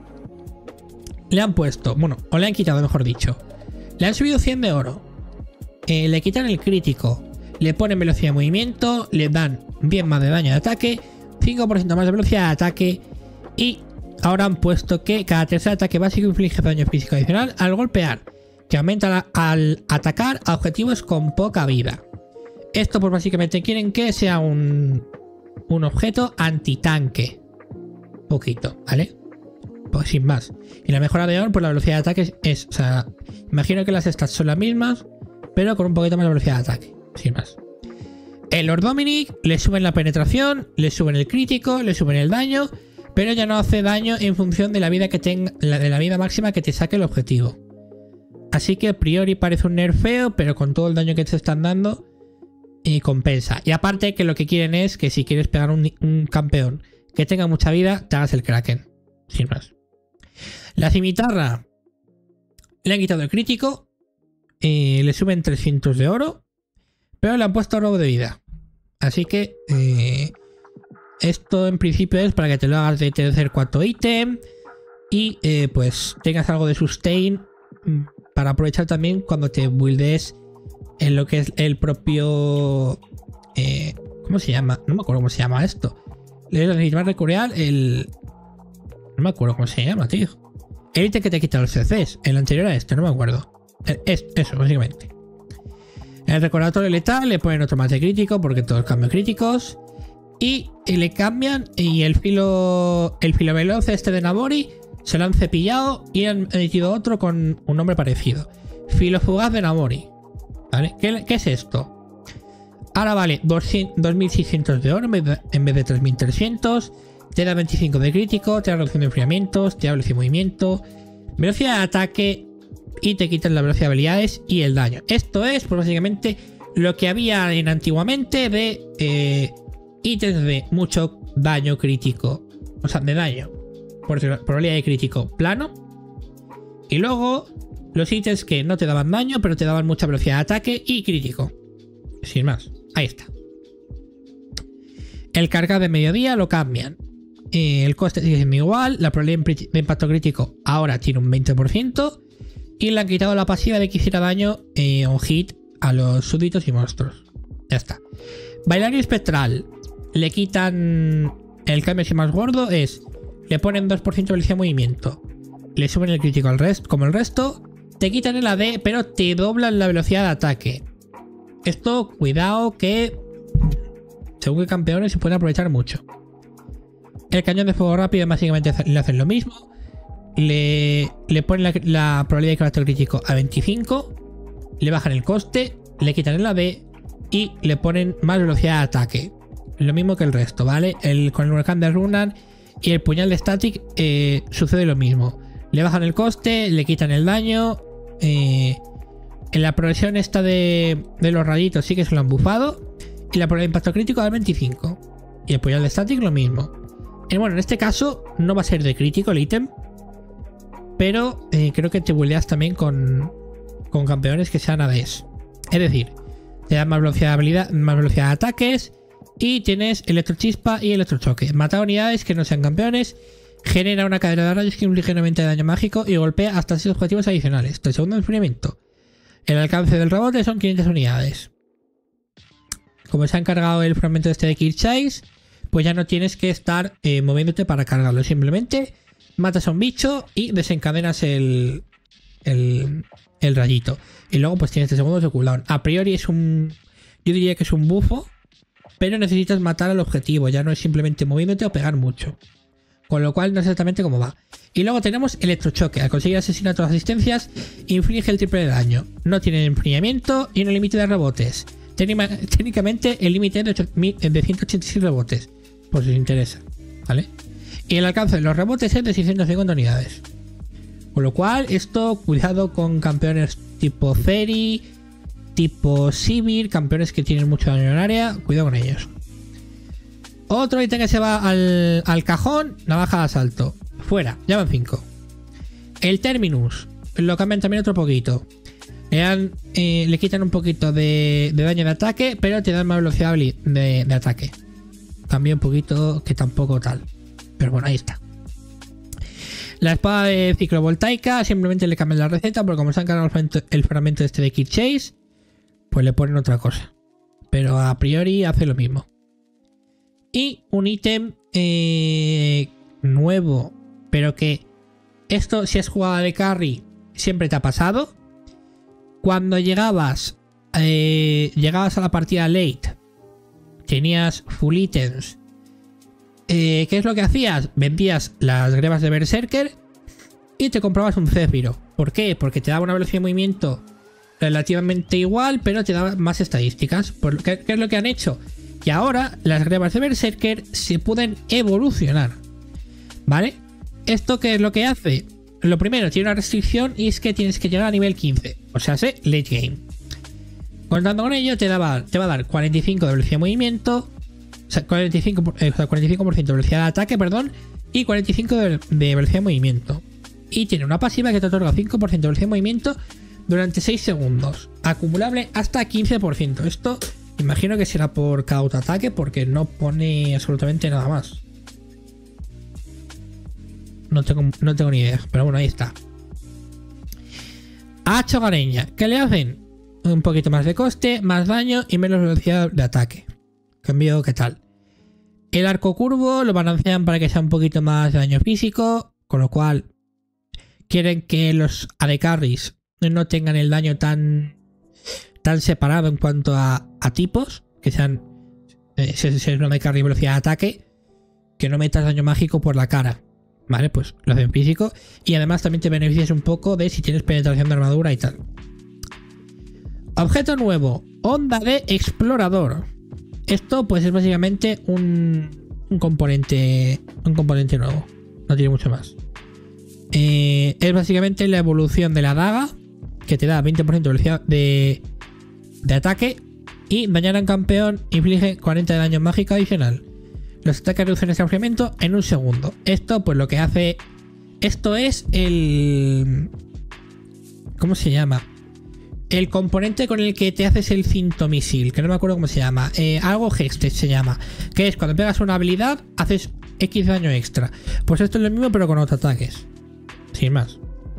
Le han puesto, bueno, o le han quitado, mejor dicho. Le han subido cien de oro. Eh, le quitan el crítico. Le ponen velocidad de movimiento. Le dan bien más de daño de ataque. cinco por ciento más de velocidad de ataque. Y ahora han puesto que cada tercer ataque básico inflige daño físico adicional al golpear, que aumenta al atacar a objetivos con poca vida. Esto pues básicamente quieren que sea un, un objeto antitanque. Poquito, ¿vale? Pues sin más. Y la mejora de oro, pues la velocidad de ataque es... O sea, imagino que las stats son las mismas, pero con un poquito más de velocidad de ataque. Sin más. El Lord Dominic le suben la penetración, le suben el crítico, le suben el daño, pero ya no hace daño en función de la vida que tenga, de la vida máxima que te saque el objetivo. Así que a priori parece un nerfeo, pero con todo el daño que te están dando, y compensa. Y aparte que lo que quieren es que si quieres pegar un, un campeón que tenga mucha vida, te hagas el Kraken. Sin más. La cimitarra le han quitado el crítico, eh, le suben trescientos de oro, pero le han puesto robo de vida. Así que eh, esto en principio es para que te lo hagas de tercer cuarto ítem y eh, pues tengas algo de sustain para aprovechar también cuando te buildes en lo que es el propio... Eh, ¿Cómo se llama? No me acuerdo cómo se llama esto. Le necesitas recurrir el... No me acuerdo cómo se llama, tío. El ítem que te quita los C Cs. El anterior a este, no me acuerdo. Es, eso, básicamente. El recordatorio letal le ponen otro más de crítico porque todos cambian críticos. Y, y le cambian. Y el filo... El filo veloz este de Namori se lo han cepillado y han metido otro con un nombre parecido. Filo fugaz de Namori. ¿Vale? ¿Qué, qué es esto? Ahora vale dos mil seiscientos de oro en vez de, en vez de tres mil trescientos. Te da veinticinco de crítico, te da reducción de enfriamientos, te da velocidad de movimiento, velocidad de ataque y te quitan la velocidad de habilidades y el daño. Esto es pues básicamente lo que había en antiguamente de eh, ítems de mucho daño crítico. O sea, de daño. Por probabilidad de crítico plano. Y luego los ítems que no te daban daño, pero te daban mucha velocidad de ataque y crítico. Sin más. Ahí está. El carga de mediodía lo cambian. Eh, el coste sigue siendo igual. La probabilidad de impacto crítico ahora tiene un veinte por ciento. Y le han quitado la pasiva de que hiciera daño eh, on hit a los súbditos y monstruos. Ya está. Bailarín espectral. Le quitan... El cambio así más gordo es... Le ponen dos por ciento de velocidad de movimiento. Le suben el crítico al resto, como el resto. Te quitan el A D, pero te doblan la velocidad de ataque. Esto, cuidado que... Según qué campeones se pueden aprovechar mucho. El cañón de fuego rápido básicamente le hacen lo mismo. Le, le ponen la, la probabilidad de carácter crítico a veinticinco. Le bajan el coste. Le quitan el A D. Y le ponen más velocidad de ataque. Lo mismo que el resto, ¿vale? El, con el huracán de Runan y el puñal de Static eh, sucede lo mismo. Le bajan el coste, le quitan el daño. Eh, en la progresión esta de, de los rayitos sí que se lo han bufado. Y la probabilidad de impacto crítico al veinticinco. Y el puñal de Static lo mismo. Y bueno, en este caso no va a ser de crítico el ítem. Pero eh, creo que te buildeas también con, con campeones que sean A Ds. Es decir, te da más velocidad de habilidad, más velocidad de ataques. Y tienes electrochispa y electrochoque. Mata unidades que no sean campeones. Genera una cadena de rayos que inflige noventa de daño mágico y golpea hasta seis objetivos adicionales. El segundo enfriamiento. El alcance del rebote son quinientas unidades. Como se ha encargado el fragmento este de Kill Chase, pues ya no tienes que estar eh, moviéndote para cargarlo. Simplemente matas a un bicho y desencadenas el, el, el rayito. Y luego pues tienes este segundo de cooldown. A priori es un... Yo diría que es un bufo. Pero necesitas matar al objetivo, ya no es simplemente moviéndote o pegar mucho. Con lo cual no sé exactamente cómo va. Y luego tenemos electrochoque. Al conseguir asesinar todas las asistencias, inflige el triple de daño. No tiene enfriamiento y un límite de rebotes. Técnicamente el límite es de ciento ochenta y seis rebotes. Por si os interesa. ¿Vale? Y el alcance de los rebotes es de seiscientas cincuenta unidades. Con lo cual, esto, cuidado con campeones tipo Fairy, tipo Sivir, campeones que tienen mucho daño en el área, cuidado con ellos. Otro ítem que se va al, al cajón, navaja de asalto. Fuera, ya van cinco. El Terminus, lo cambian también otro poquito. Le, dan, eh, le quitan un poquito de, de daño de ataque, pero te dan más velocidad de, de ataque. Cambia un poquito, que tampoco tal. Pero bueno, ahí está. La espada de ciclovoltaica, simplemente le cambian la receta, porque como se han cargado el fragmento, el fragmento este de Kill Chase, pues le ponen otra cosa. Pero a priori hace lo mismo. Y un ítem eh, nuevo, pero que esto, si has jugado de carry, siempre te ha pasado. Cuando llegabas, eh, llegabas a la partida late, tenías full items. Eh, ¿Qué es lo que hacías? Vendías las grebas de Berserker y te comprabas un Céfiro. ¿Por qué? Porque te daba una velocidad de movimiento relativamente igual, pero te daba más estadísticas. ¿Qué, qué es lo que han hecho? Y ahora las grebas de Berserker se pueden evolucionar. ¿Vale? ¿Esto qué es lo que hace? Lo primero, tiene una restricción y es que tienes que llegar a nivel quince. O sea, sé late game. Contando con ello, te, daba, te va a dar cuarenta y cinco de velocidad de movimiento. O sea, cuarenta y cinco por ciento, eh, o sea, cuarenta y cinco por ciento de velocidad de ataque, perdón. Y cuarenta y cinco por ciento de, de velocidad de movimiento. Y tiene una pasiva que te otorga cinco por ciento de velocidad de movimiento durante seis segundos. Acumulable hasta quince por ciento. Esto imagino que será por cada autoataque porque no pone absolutamente nada más. No tengo, no tengo ni idea, pero bueno, ahí está. Hacha hogareña. ¿Qué le hacen? Un poquito más de coste, más daño y menos velocidad de ataque. Cambio, ¿qué tal? El arco curvo lo balancean para que sea un poquito más de daño físico, con lo cual quieren que los A D carries no tengan el daño tan, tan separado en cuanto a, a tipos, que sean eh, si es un A D carry velocidad de ataque, que no metas daño mágico por la cara. Vale, pues lo hacen físico. Y además también te beneficias un poco de si tienes penetración de armadura y tal. Objeto nuevo. Onda de explorador. Esto pues es básicamente un, un componente un componente nuevo. No tiene mucho más. Eh, es básicamente la evolución de la daga, que te da veinte por ciento de velocidad de, de ataque. Y dañar a un campeón inflige cuarenta de daño mágico adicional. Los ataques reducen ese enfriamiento en un segundo. Esto pues lo que hace... Esto es el... ¿Cómo se llama? El componente con el que te haces el cintomisil, que no me acuerdo cómo se llama. Eh, algo Hextech se llama. Que es cuando pegas una habilidad, haces X de daño extra. Pues esto es lo mismo pero con autoataques. Sin más.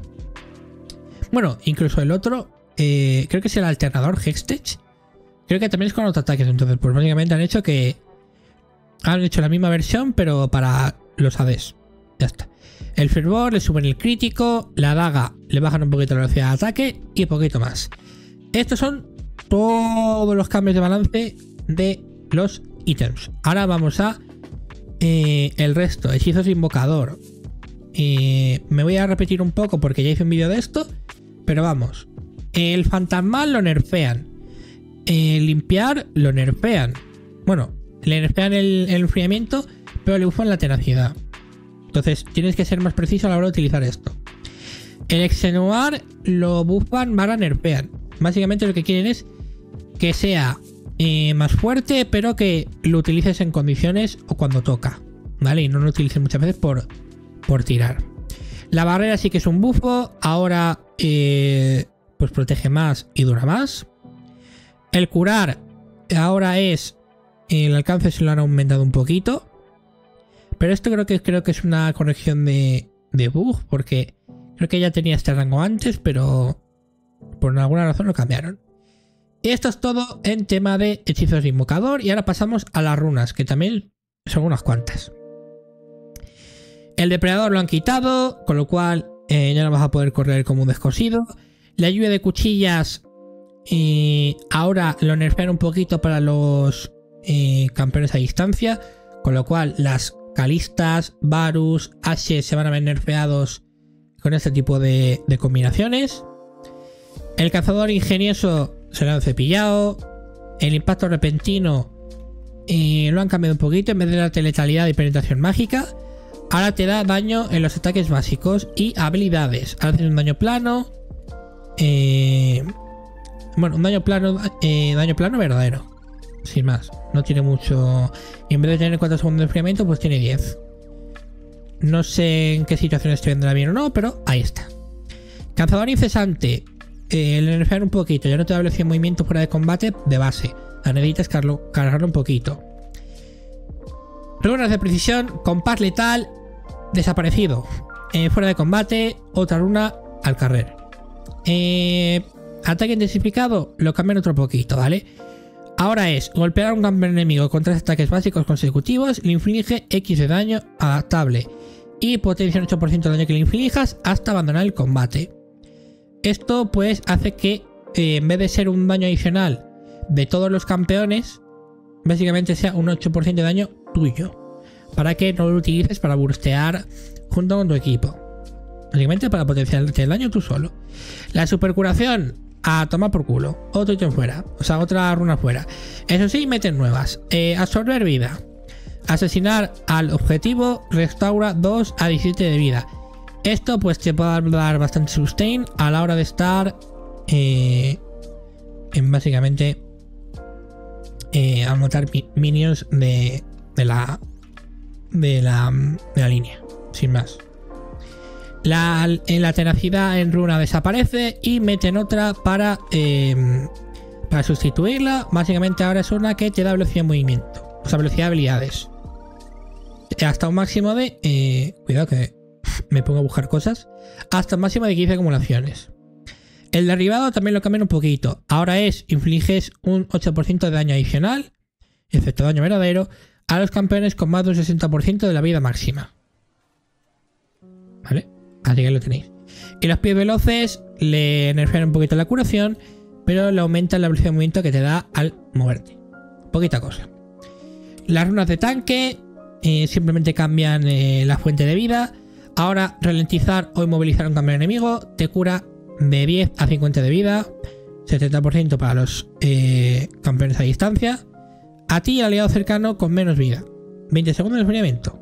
Bueno, incluso el otro, eh, creo que es el alternador Hextech. Creo que también es con autoataques. Entonces, pues básicamente han hecho que... Han hecho la misma versión pero para los A Ds. Ya está. El fervor le suben el crítico. La daga le bajan un poquito la velocidad de ataque. Y poquito más. Estos son todos los cambios de balance de los ítems. Ahora vamos a eh, el resto. Hechizos de invocador. Eh, me voy a repetir un poco porque ya hice un vídeo de esto. Pero vamos. El fantasmal lo nerfean. El limpiar lo nerfean. Bueno, le nerfean el, el enfriamiento, pero le bufan la tenacidad. Entonces tienes que ser más preciso a la hora de utilizar esto. El extenuar lo bufan barra nerfean. Básicamente lo que quieren es que sea eh, más fuerte, pero que lo utilices en condiciones o cuando toca, ¿vale? Y no lo utilices muchas veces por, por tirar. La barrera sí que es un bufo. Ahora eh, pues protege más y dura más. El curar ahora es... El alcance se lo han aumentado un poquito. Pero esto creo que, creo que es una corrección de, de bug. Porque creo que ya tenía este rango antes, pero por alguna razón lo cambiaron. Y esto es todo en tema de hechizos de invocador. Y ahora pasamos a las runas, que también son unas cuantas. El depredador lo han quitado, con lo cual eh, ya no vas a poder correr como un descosido. La lluvia de cuchillas eh, ahora lo nerfean un poquito para los eh, campeones a distancia, con lo cual las Calistas, Varus, Ashes se van a ver nerfeados con este tipo de, de combinaciones. El cazador ingenioso se lo han cepillado. El impacto repentino eh, lo han cambiado un poquito. En vez de darte letalidad y penetración mágica, ahora te da daño en los ataques básicos y habilidades. Ahora tienes un daño plano. Eh, bueno, un daño plano, eh, daño plano verdadero. Sin más. No tiene mucho. Y en vez de tener cuatro segundos de enfriamiento, pues tiene diez. No sé en qué situaciones te vendrá bien o no, pero ahí está. Cazador incesante. Eh, le nerfean un poquito. Ya no te da velocidad de movimiento fuera de combate de base. La necesitas cargarlo, cargarlo un poquito. Runas de precisión. Compás letal. Desaparecido. Eh, fuera de combate. Otra runa al carrer. Eh, ataque intensificado. Lo cambian otro poquito, ¿vale? Ahora es golpear a un campeón enemigo con tres ataques básicos consecutivos. Le inflige X de daño adaptable. Y potencia un ocho por ciento de daño que le inflijas hasta abandonar el combate. Esto pues hace que eh, en vez de ser un daño adicional de todos los campeones, básicamente sea un ocho por ciento de daño tuyo. Para que no lo utilices para burstear junto con tu equipo. Básicamente para potenciarte el daño tú solo. La supercuración, a tomar por culo. Otro ítem fuera. O sea, otra runa fuera. Eso sí, meten nuevas. Eh, absorber vida. Asesinar al objetivo restaura dos a diecisiete de vida. Esto pues te puede dar bastante sustain a la hora de estar eh, en básicamente eh, a matar minions de, de la de la de la línea, sin más. La, en la tenacidad en runa desaparece y meten otra para eh, para sustituirla. Básicamente ahora es una que te da velocidad de movimiento, o sea, velocidad de habilidades hasta un máximo de eh, cuidado que me pongo a buscar cosas. Hasta un máximo de quince acumulaciones. El derribado también lo cambian un poquito. Ahora es, infliges un ocho por ciento de daño adicional, excepto daño verdadero, a los campeones con más de un sesenta por ciento de la vida máxima. ¿Vale? Así que lo tenéis. Y los pies veloces le nerfean un poquito la curación, pero le aumentan la velocidad de movimiento que te da al moverte. Poquita cosa. Las runas de tanque eh, simplemente cambian eh, la fuente de vida. Ahora ralentizar o inmovilizar a un campeón enemigo te cura de diez a cincuenta de vida, setenta por ciento para los eh, campeones a distancia. A ti el aliado cercano con menos vida, veinte segundos de enfriamiento.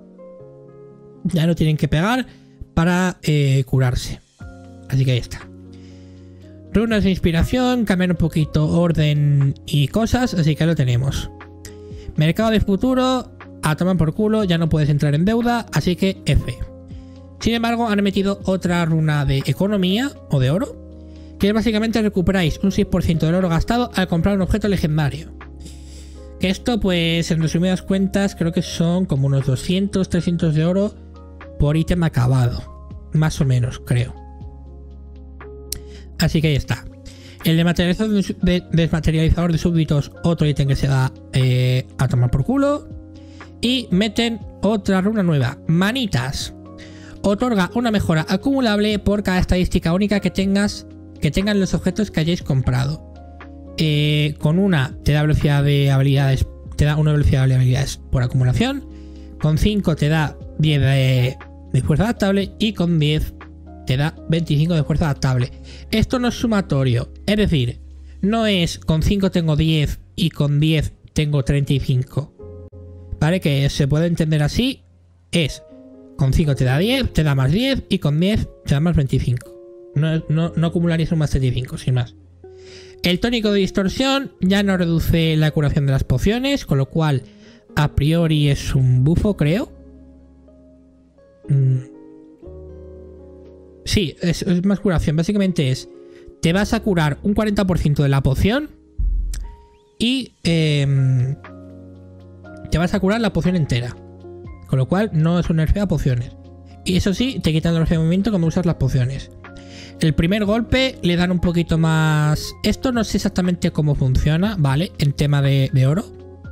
Ya no tienen que pegar para eh, curarse. Así que ahí está. Runas de inspiración, cambian un poquito orden y cosas, así que lo tenemos. Mercado de futuro, a tomar por culo, ya no puedes entrar en deuda, así que F. Sin embargo, han metido otra runa de economía o de oro, que es básicamente recuperáis un seis por ciento del oro gastado al comprar un objeto legendario. Que esto, pues, en resumidas cuentas, creo que son como unos doscientos, trescientos de oro por ítem acabado. Más o menos, creo. Así que ahí está. El desmaterializador de, de, desmaterializador de súbditos, otro ítem que se da eh, a tomar por culo. Y meten otra runa nueva, manitas. Otorga una mejora acumulable por cada estadística única que tengas, que tengan los objetos que hayáis comprado. Eh, con una te da velocidad de habilidades, te da una velocidad de habilidades por acumulación. Con cinco te da diez de, de fuerza adaptable y con diez te da veinticinco de fuerza adaptable. Esto no es sumatorio, es decir, no es con cinco tengo diez y con diez tengo treinta y cinco. Vale, que se puede entender así, es con cinco te da diez, te da más diez y con diez te da más veinticinco. No, no, no acumularías un más treinta y cinco, sin más. El tónico de distorsión ya no reduce la curación de las pociones, con lo cual a priori es un bufo, creo. Mm. Sí, es, es más curación. Básicamente es, te vas a curar un cuarenta por ciento de la poción y eh, te vas a curar la poción entera. Con lo cual no es un nerfeo a pociones. Y eso sí, te quitan el nerfeo de movimiento cuando usas las pociones. El primer golpe le dan un poquito más... Esto no sé exactamente cómo funciona, ¿vale? En tema de, de oro.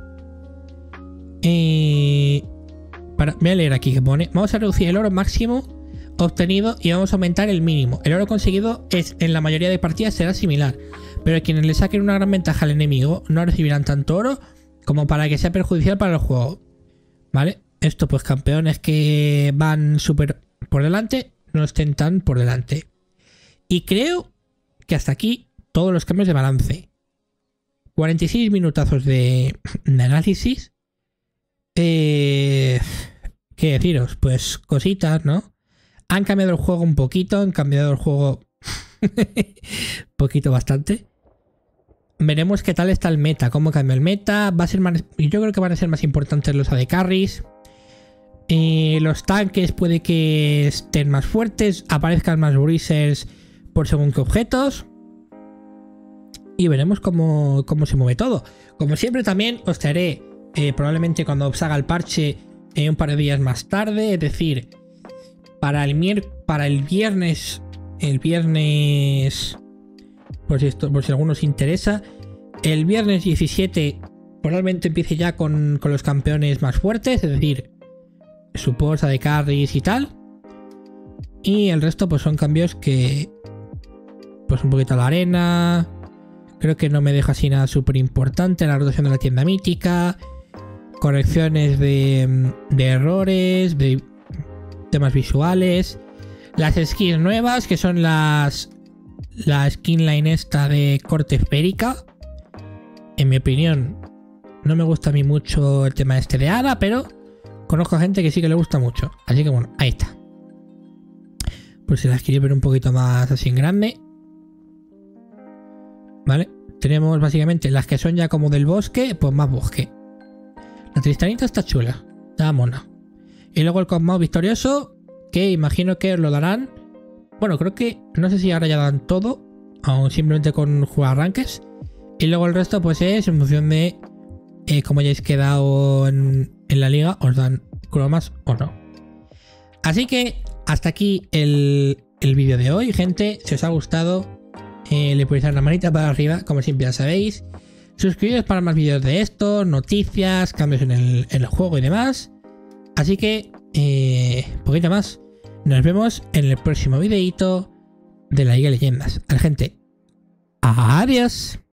Eh, para, voy a leer aquí que pone. Vamos a reducir el oro máximo obtenido y vamos a aumentar el mínimo. El oro conseguido es, en la mayoría de partidas será similar. Pero quienes le saquen una gran ventaja al enemigo no recibirán tanto oro como para que sea perjudicial para el juego. ¿Vale? Esto pues campeones que van súper por delante no estén tan por delante. Y creo que hasta aquí todos los cambios de balance. cuarenta y seis minutazos de, de análisis. Eh, ¿Qué deciros? Pues cositas, ¿no? Han cambiado el juego un poquito, han cambiado el juego poquito bastante. Veremos qué tal está el meta, cómo cambia el meta. Va a ser más, yo creo que van a ser más importantes los A D Carries. Eh, los tanques puede que estén más fuertes, aparezcan más bruisers por según qué objetos. Y veremos cómo, cómo se mueve todo. Como siempre también os traeré eh, probablemente cuando os haga el parche eh, un par de días más tarde. Es decir, para el, mier para el viernes, el viernes, por si, esto, por si a alguno os interesa, el viernes diecisiete probablemente empiece ya con, con los campeones más fuertes. Es decir, supports, A D Carries y tal. Y el resto pues son cambios que... Pues un poquito a la arena. Creo que no me deja así nada súper importante. La rotación de la tienda mítica. Correcciones de, de errores. De temas visuales. Las skins nuevas, que son las... La skinline esta de corte esférica. En mi opinión, no me gusta a mí mucho el tema este de hada, pero conozco a gente que sí que le gusta mucho. Así que bueno, ahí está. Pues si las queréis ver un poquito más así en grande. ¿Vale? Tenemos básicamente las que son ya como del bosque, pues más bosque. La Tristanita está chula, está mona. Y luego el Cosmos victorioso, que imagino que os lo darán. Bueno, creo que, no sé si ahora ya dan todo, o simplemente con jugar arranques. Y luego el resto pues es en función de eh, cómo hayáis quedado en, en la liga, os dan cromas o no. Así que hasta aquí el, el vídeo de hoy, gente. Si os ha gustado, Eh, le podéis dar la manita para arriba, como siempre ya sabéis. Suscribiros para más vídeos de esto, noticias, cambios en el, en el juego y demás. Así que, eh, poquito más. Nos vemos en el próximo videito de la Liga de Leyendas. A la gente, adiós.